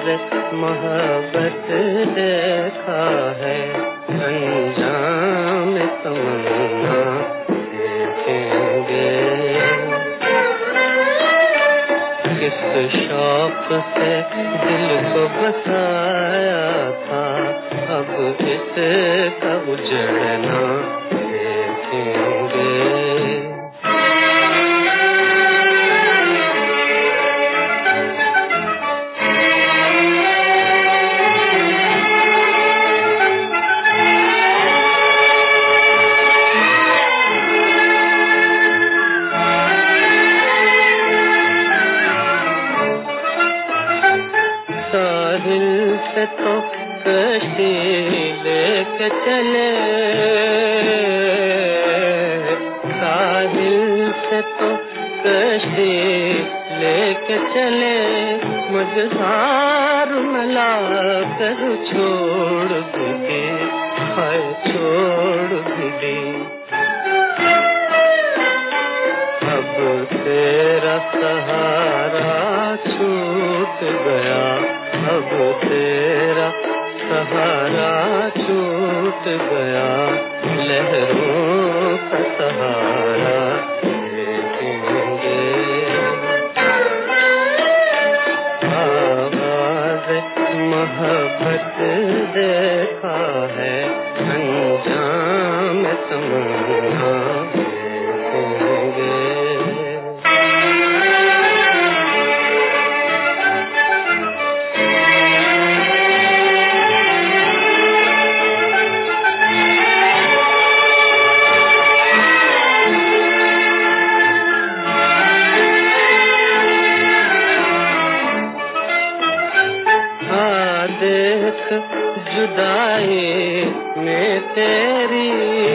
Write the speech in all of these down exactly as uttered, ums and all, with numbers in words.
मोहब्बत देखा है, अंजाम तमन्ना देखेंगे। किस शौक से दिल को बसाया था, अब इसका उजड़ना देखेंगे। साहिल से तो कश्ती लेके चले, साहिल से तो कश्ती लेके चले, मझधार मिला कर छोड़ भी दी, हाय छोड़ भी दी। अब तेरा सहारा छूट गया, अब तेरा सहारा छूट गया, लहरों का सहारा देखेंगे। आवाज़ मोहब्बत देखा है, अंजाम तमन्ना देखेंगे। देख जुदाई में तेरी,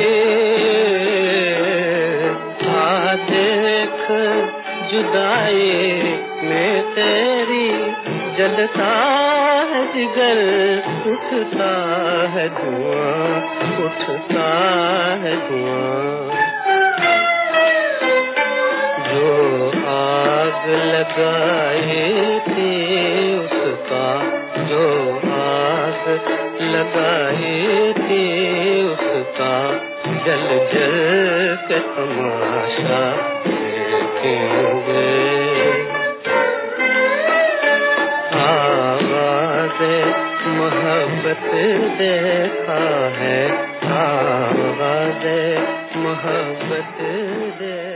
आ देख जुदाई में तेरी, जलता है जिगर, उठता है धुआं, उठता है धुआं। जो आग लगाई थी उसका, जो आग लगाई थी उसका, जल जल के तमाशा देखेंगे। आवाज़े मोहब्बत देखा है, आवाज़े मोहब्बत देखा